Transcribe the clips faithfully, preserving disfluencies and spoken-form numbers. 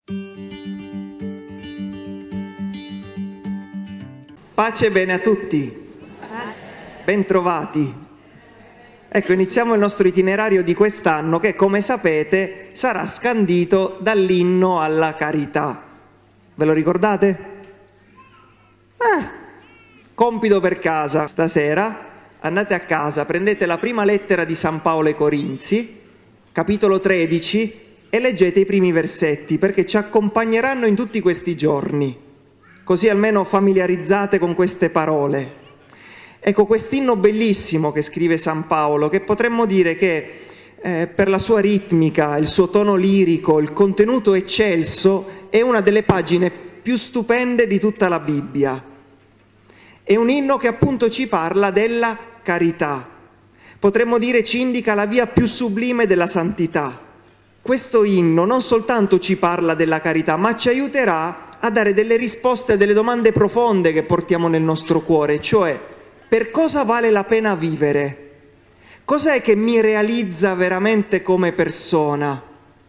Pace e bene a tutti, bentrovati. Ecco, iniziamo il nostro itinerario di quest'anno che, come sapete, sarà scandito dall'inno alla carità. Ve lo ricordate? Eh, compito per casa stasera. Andate a casa, prendete la prima lettera di San Paolo ai Corinzi, capitolo tredici, e leggete i primi versetti, perché ci accompagneranno in tutti questi giorni. Così almeno familiarizzate con queste parole. Ecco, quest'inno bellissimo che scrive San Paolo, che potremmo dire che eh, per la sua ritmica, il suo tono lirico, il contenuto eccelso, è una delle pagine più stupende di tutta la Bibbia. È un inno che appunto ci parla della carità. Potremmo dire ci indica la via più sublime della santità. Questo inno non soltanto ci parla della carità, ma ci aiuterà a dare delle risposte a delle domande profonde che portiamo nel nostro cuore, cioè per cosa vale la pena vivere? Cos'è che mi realizza veramente come persona?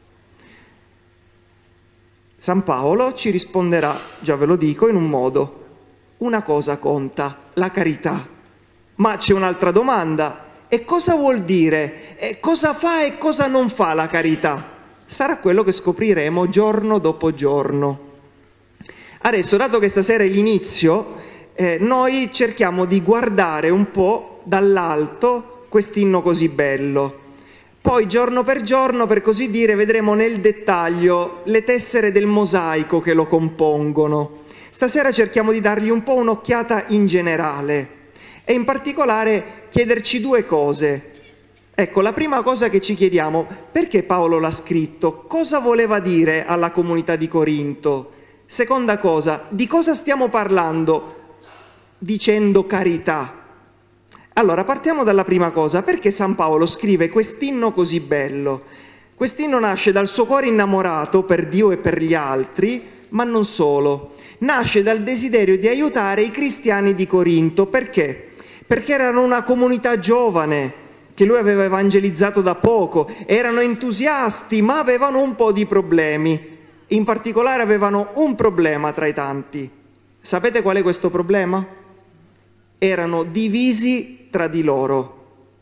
San Paolo ci risponderà, già ve lo dico, in un modo: una cosa conta, la carità. Ma c'è un'altra domanda: e cosa vuol dire? E cosa fa e cosa non fa la carità? Sarà quello che scopriremo giorno dopo giorno. Adesso, dato che stasera è l'inizio, eh, noi cerchiamo di guardare un po' dall'alto quest'inno così bello. Poi, giorno per giorno, per così dire, vedremo nel dettaglio le tessere del mosaico che lo compongono. Stasera cerchiamo di dargli un po' un'occhiata in generale e in particolare chiederci due cose. Ecco, la prima cosa che ci chiediamo: perché Paolo l'ha scritto? Cosa voleva dire alla comunità di Corinto? Seconda cosa, di cosa stiamo parlando dicendo carità? Allora, partiamo dalla prima cosa. Perché San Paolo scrive quest'inno così bello? Quest'inno nasce dal suo cuore innamorato per Dio e per gli altri, ma non solo. Nasce dal desiderio di aiutare i cristiani di Corinto. Perché? Perché erano una comunità giovane, che lui aveva evangelizzato da poco, erano entusiasti, ma avevano un po' di problemi. In particolare avevano un problema tra i tanti. Sapete qual è questo problema? Erano divisi tra di loro.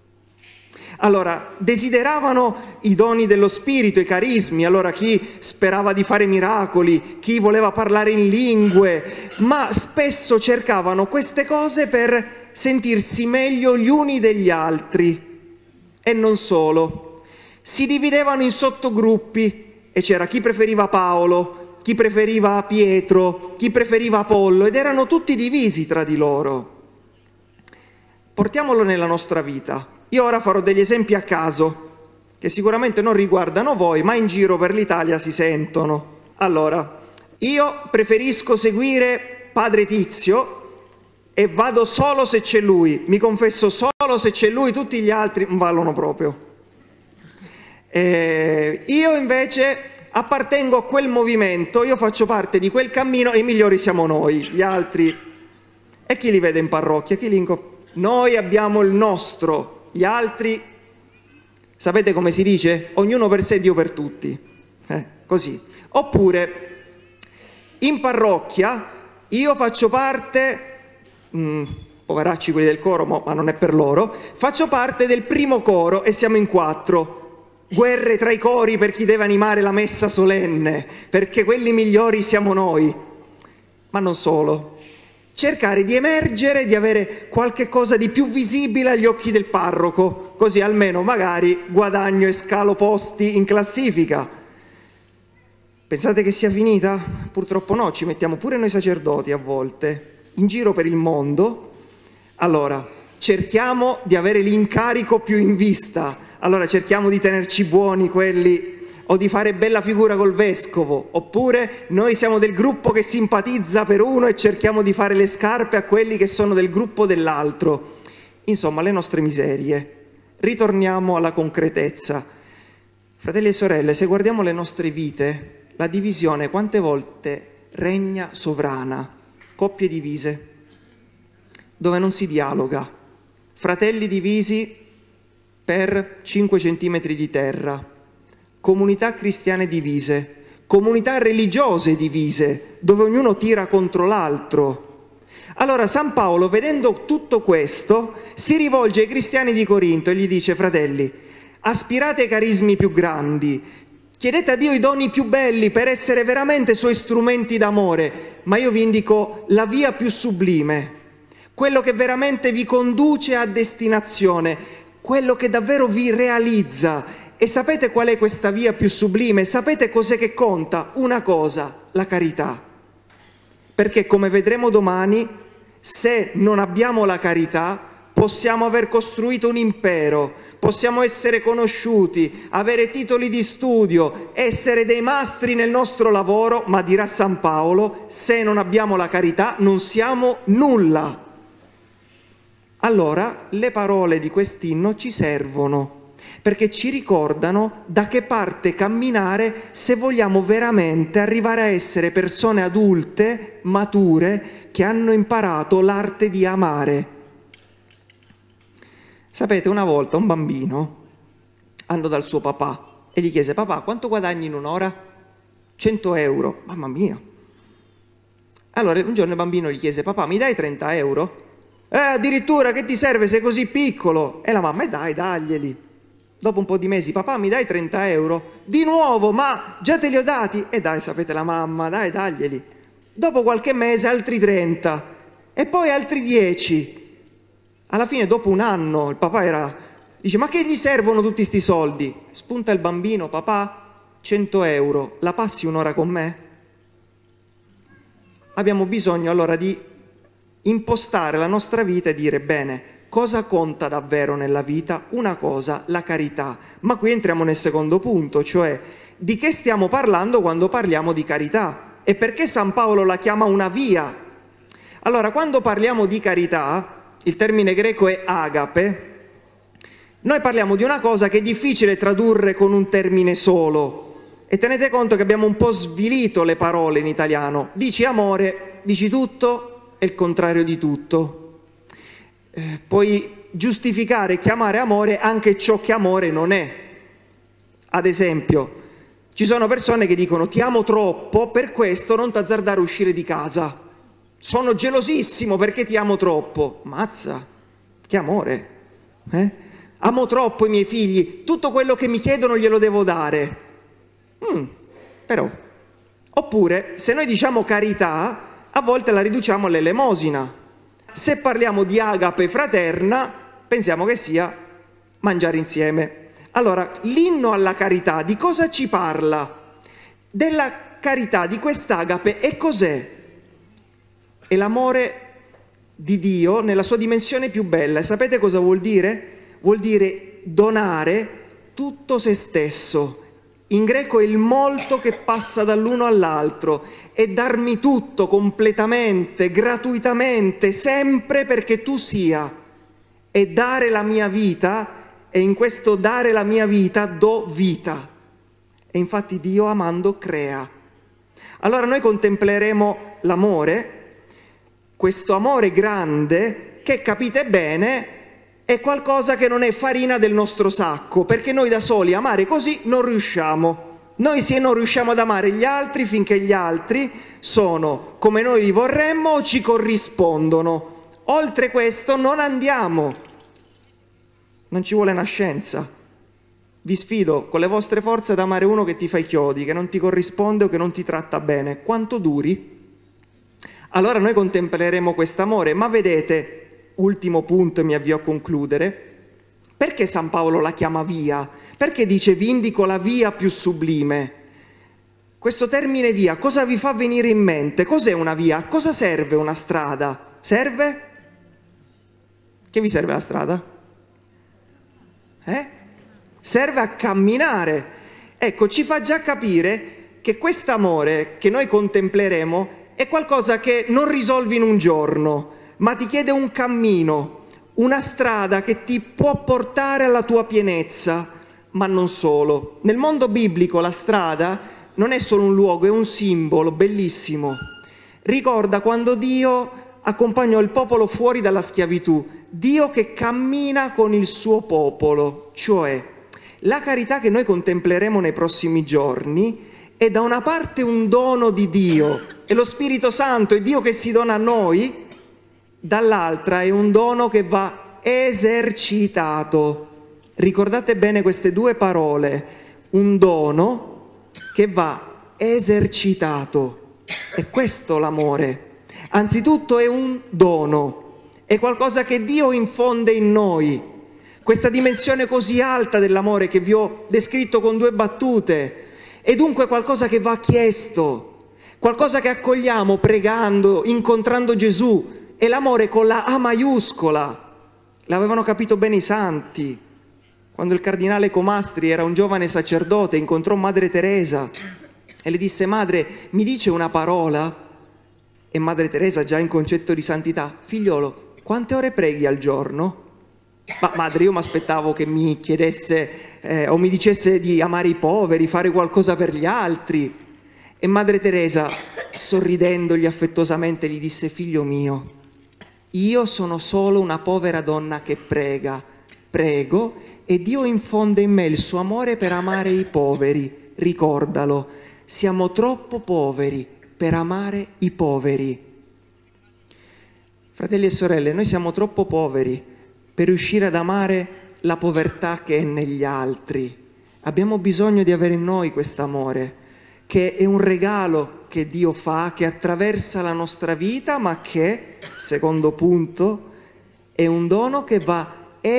Allora, desideravano i doni dello Spirito, i carismi, allora chi sperava di fare miracoli, chi voleva parlare in lingue, ma spesso cercavano queste cose per sentirsi meglio gli uni degli altri. E non solo. Si dividevano in sottogruppi e c'era chi preferiva Paolo, chi preferiva Pietro, chi preferiva Apollo, ed erano tutti divisi tra di loro. Portiamolo nella nostra vita. Io ora farò degli esempi a caso, che sicuramente non riguardano voi, ma in giro per l'Italia si sentono. Allora, io preferisco seguire Padre Tizio e vado solo se c'è lui, mi confesso solo se c'è lui, tutti gli altri non valgono proprio. Eh, io invece appartengo a quel movimento, io faccio parte di quel cammino e i migliori siamo noi, gli altri... E chi li vede in parrocchia? Chi li inco... Noi abbiamo il nostro, gli altri... Sapete come si dice? Ognuno per sé, Dio per tutti. Eh, così. Oppure, in parrocchia, io faccio parte... Mh, poveracci quelli del coro, ma non è per loro, faccio parte del primo coro e siamo in quattro. Guerre tra i cori per chi deve animare la messa solenne, perché quelli migliori siamo noi. Ma non solo. Cercare di emergere, di avere qualche cosa di più visibile agli occhi del parroco, così almeno magari guadagno e scalo posti in classifica. Pensate che sia finita? Purtroppo no, ci mettiamo pure noi sacerdoti a volte, in giro per il mondo. Allora, cerchiamo di avere l'incarico più in vista. Allora cerchiamo di tenerci buoni quelli, o di fare bella figura col vescovo, oppure noi siamo del gruppo che simpatizza per uno e cerchiamo di fare le scarpe a quelli che sono del gruppo dell'altro. Insomma, le nostre miserie. Ritorniamo alla concretezza. Fratelli e sorelle, se guardiamo le nostre vite, la divisione quante volte regna sovrana, coppie divise, dove non si dialoga, fratelli divisi per cinque centimetri di terra, comunità cristiane divise, comunità religiose divise, dove ognuno tira contro l'altro. Allora San Paolo, vedendo tutto questo, si rivolge ai cristiani di Corinto e gli dice: fratelli, aspirate ai carismi più grandi, chiedete a Dio i doni più belli per essere veramente suoi strumenti d'amore, ma io vi indico la via più sublime, quello che veramente vi conduce a destinazione, quello che davvero vi realizza. E sapete qual è questa via più sublime? Sapete cos'è che conta? Una cosa: la carità. Perché, come vedremo domani, se non abbiamo la carità, possiamo aver costruito un impero, possiamo essere conosciuti, avere titoli di studio, essere dei mastri nel nostro lavoro, ma dirà San Paolo, se non abbiamo la carità non siamo nulla. Allora, le parole di quest'inno ci servono, perché ci ricordano da che parte camminare se vogliamo veramente arrivare a essere persone adulte, mature, che hanno imparato l'arte di amare. Sapete, una volta un bambino andò dal suo papà e gli chiese: papà, quanto guadagni in un'ora? cento euro. Mamma mia! Allora un giorno il bambino gli chiese: papà, mi dai trenta euro? Eh, addirittura, che ti serve, sei così piccolo? E la mamma: e dai, daglieli. Dopo un po' di mesi: papà, mi dai trenta euro? Di nuovo: ma già te li ho dati? E dai, sapete la mamma, dai, daglieli. Dopo qualche mese altri trenta e poi altri dieci. Alla fine, dopo un anno, il papà era, dice: ma che gli servono tutti sti soldi? Spunta il bambino: papà, cento euro, la passi un'ora con me? Abbiamo bisogno allora di impostare la nostra vita e dire: bene, cosa conta davvero nella vita? Una cosa, la carità. Ma qui entriamo nel secondo punto, cioè di che stiamo parlando quando parliamo di carità e perché San Paolo la chiama una via. Allora, quando parliamo di carità, il termine greco è agape, noi parliamo di una cosa che è difficile tradurre con un termine solo. E tenete conto che abbiamo un po' svilito le parole in italiano. Dici amore, dici tutto e il contrario di tutto. Eh, puoi giustificare e chiamare amore anche ciò che amore non è. Ad esempio, ci sono persone che dicono: ti amo troppo, per questo non t'azzardare a uscire di casa. Sono gelosissimo perché ti amo troppo. Mazza, che amore! Eh? Amo troppo i miei figli, tutto quello che mi chiedono glielo devo dare. Mm, però. Oppure, se noi diciamo carità, a volte la riduciamo all'elemosina. Se parliamo di agape fraterna, pensiamo che sia mangiare insieme. Allora, l'inno alla carità di cosa ci parla? Della carità, di quest'agape, e cos'è? È l'amore di Dio nella sua dimensione più bella. E sapete cosa vuol dire? Vuol dire donare tutto se stesso. In greco è il molto che passa dall'uno all'altro, è darmi tutto completamente, gratuitamente, sempre perché tu sia, e dare la mia vita, e in questo dare la mia vita do vita. E infatti Dio amando crea. Allora noi contempleremo l'amore, questo amore grande che, capite bene, è qualcosa che non è farina del nostro sacco, perché noi da soli amare così non riusciamo. Noi se non riusciamo ad amare gli altri finché gli altri sono come noi li vorremmo o ci corrispondono. Oltre questo non andiamo. Non ci vuole una scienza. Vi sfido con le vostre forze ad amare uno che ti fa i chiodi, che non ti corrisponde o che non ti tratta bene. Quanto duri? Allora noi contempleremo quest'amore, ma vedete, ultimo punto e mi avvio a concludere, perché San Paolo la chiama via? Perché dice vi indico la via più sublime? Questo termine via, cosa vi fa venire in mente? Cos'è una via? A cosa serve una strada? Serve? Che vi serve la strada? Eh? Serve a camminare. Ecco, ci fa già capire che quest'amore che noi contempleremo è qualcosa che non risolvi in un giorno, ma ti chiede un cammino, una strada che ti può portare alla tua pienezza, ma non solo. Nel mondo biblico la strada non è solo un luogo, è un simbolo bellissimo. Ricorda quando Dio accompagnò il popolo fuori dalla schiavitù, Dio che cammina con il suo popolo, cioè la carità che noi contempleremo nei prossimi giorni è da una parte un dono di Dio, è lo Spirito Santo, è Dio che si dona a noi, dall'altra è un dono che va esercitato. Ricordate bene queste due parole, un dono che va esercitato. È questo l'amore. Anzitutto è un dono, è qualcosa che Dio infonde in noi. Questa dimensione così alta dell'amore che vi ho descritto con due battute è dunque qualcosa che va chiesto, qualcosa che accogliamo pregando, incontrando Gesù. È l'amore con la A maiuscola. L'avevano capito bene i santi. Quando il cardinale Comastri era un giovane sacerdote, incontrò Madre Teresa e le disse: madre, mi dice una parola? E Madre Teresa, già in concetto di santità: figliolo, quante ore preghi al giorno? Ma madre, io mi aspettavo che mi chiedesse eh, o mi dicesse di amare i poveri, fare qualcosa per gli altri. E Madre Teresa, sorridendogli affettuosamente, gli disse: figlio mio, io sono solo una povera donna che prega, prego e Dio infonde in me il suo amore per amare i poveri. Ricordalo, siamo troppo poveri per amare i poveri. Fratelli e sorelle, noi siamo troppo poveri per riuscire ad amare la povertà che è negli altri. Abbiamo bisogno di avere in noi quest'amore, che è un regalo che Dio fa, che attraversa la nostra vita, ma che, secondo punto, è un dono che va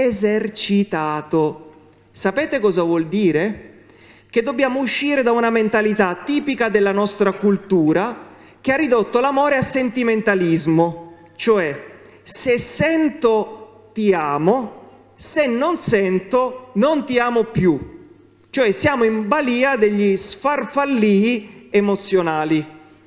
esercitato. Sapete cosa vuol dire? Che dobbiamo uscire da una mentalità tipica della nostra cultura che ha ridotto l'amore a sentimentalismo, cioè se sento ti amo, se non sento non ti amo più. Cioè siamo in balia degli sfarfallii emozionali.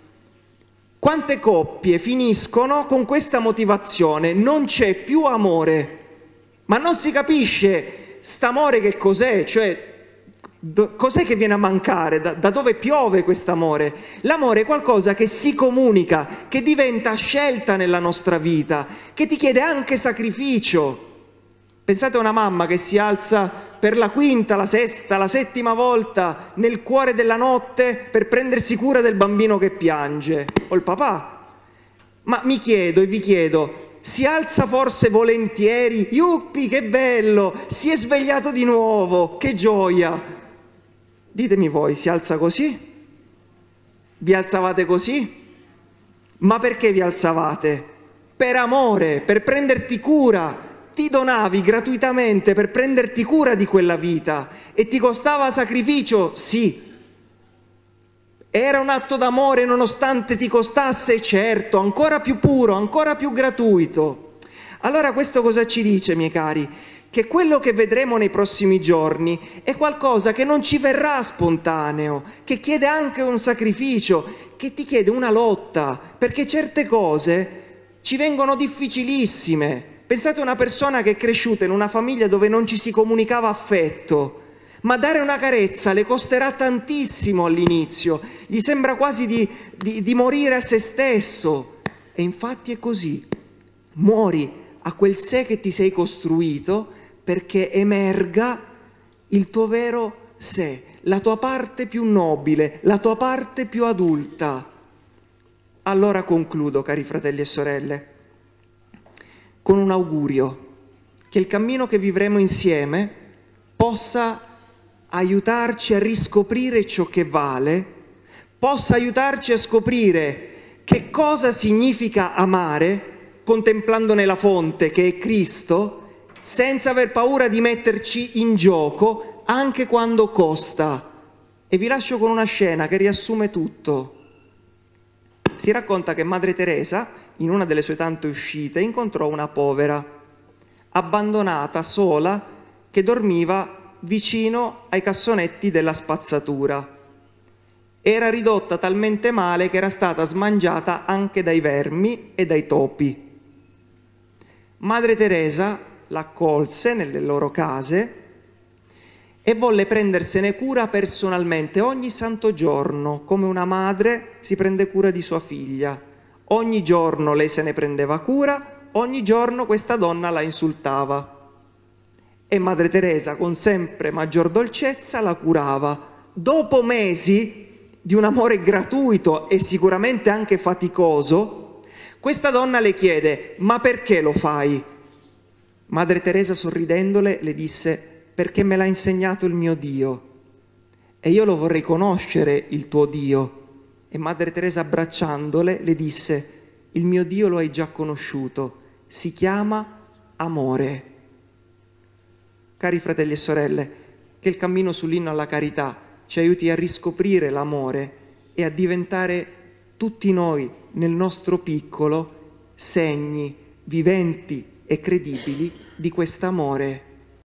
Quante coppie finiscono con questa motivazione? Non c'è più amore. Ma non si capisce st'amore che cos'è, cioè cos'è che viene a mancare, da, da dove piove quest'amore? L'amore è qualcosa che si comunica, che diventa scelta nella nostra vita, che ti chiede anche sacrificio. Pensate a una mamma che si alza per la quinta, la sesta, la settima volta nel cuore della notte per prendersi cura del bambino che piange, o il papà. Ma mi chiedo e vi chiedo, si alza forse volentieri? Yuppi, che bello! Si è svegliato di nuovo, che gioia! Ditemi voi, si alza così? Vi alzavate così? Ma perché vi alzavate? Per amore, per prenderti cura. Ti donavi gratuitamente per prenderti cura di quella vita e ti costava sacrificio? Sì. Era un atto d'amore nonostante ti costasse? Certo, ancora più puro, ancora più gratuito. Allora questo cosa ci dice, miei cari? Che quello che vedremo nei prossimi giorni è qualcosa che non ci verrà spontaneo, che chiede anche un sacrificio, che ti chiede una lotta, perché certe cose ci vengono difficilissime. Pensate a una persona che è cresciuta in una famiglia dove non ci si comunicava affetto, ma dare una carezza le costerà tantissimo all'inizio, gli sembra quasi di, di, di morire a se stesso. E infatti è così, muori a quel sé che ti sei costruito perché emerga il tuo vero sé, la tua parte più nobile, la tua parte più adulta. Allora concludo, cari fratelli e sorelle, con un augurio, che il cammino che vivremo insieme possa aiutarci a riscoprire ciò che vale, possa aiutarci a scoprire che cosa significa amare, contemplandone la fonte che è Cristo, senza aver paura di metterci in gioco anche quando costa. E vi lascio con una scena che riassume tutto. Si racconta che Madre Teresa, in una delle sue tante uscite, incontrò una povera, abbandonata, sola, che dormiva vicino ai cassonetti della spazzatura. Era ridotta talmente male che era stata smangiata anche dai vermi e dai topi. Madre Teresa l'accolse nelle loro case e volle prendersene cura personalmente ogni santo giorno, come una madre si prende cura di sua figlia. Ogni giorno lei se ne prendeva cura, ogni giorno questa donna la insultava. E Madre Teresa, con sempre maggior dolcezza, la curava. Dopo mesi di un amore gratuito e sicuramente anche faticoso, questa donna le chiede: ma perché lo fai? Madre Teresa, sorridendole, le disse: perché me l'ha insegnato il mio Dio e io lo vorrei conoscere, il tuo Dio. E Madre Teresa, abbracciandole, le disse: il mio Dio lo hai già conosciuto, si chiama amore. Cari fratelli e sorelle, che il cammino sull'inno alla carità ci aiuti a riscoprire l'amore e a diventare tutti noi, nel nostro piccolo, segni viventi e credibili di quest'amore.